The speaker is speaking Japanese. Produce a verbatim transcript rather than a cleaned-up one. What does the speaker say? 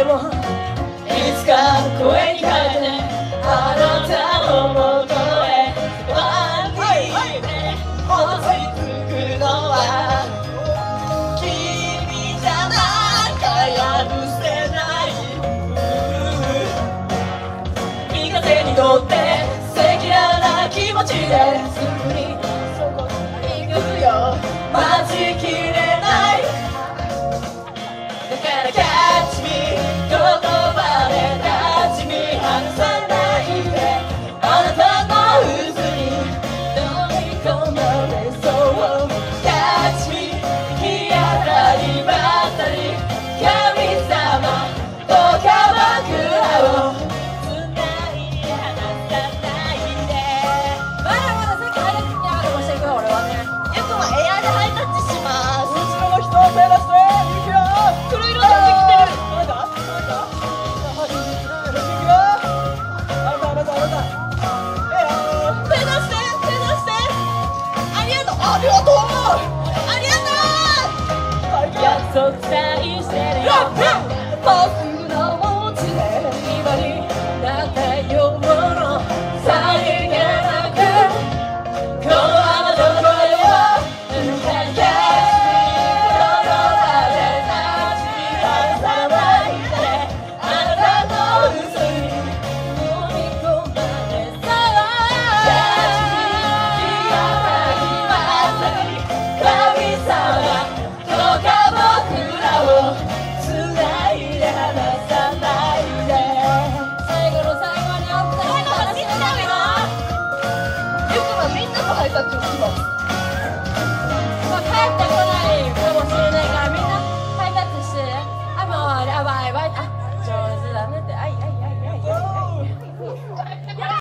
もいつか声に変えてあなたのもとへ歩いて落ち着くのは君じゃなんかやるせない味方に乗って赤裸々な気持ちですぐにそこに行くよ待ちきれないだからキャッチミー言葉で立ち見離さないであなたの渦に飲み込まれそうキャッチミー行き当たりばったり神様どうか僕らを繋いで離さないでまだまだ先早くにある押していくよ俺はねゆくはエアでハイタッチします後ろの人を手出していくよ黒色になってきてるどれだどれだ走っていくよあなたあなたあなたえよ手出して手出してありがとうありがとうありがとう約束さえしてるよ僕のお家で今になったようなさりげなくこの雨の声を抜けてこの場で立ち見離さないであなたの嘘に飲み込まれそうキャッチミー気がかりまさに神様どうか僕らを繋いで離さないで最後の最後にお二人の話しちゃうよゆくはみんなのハイタッチをします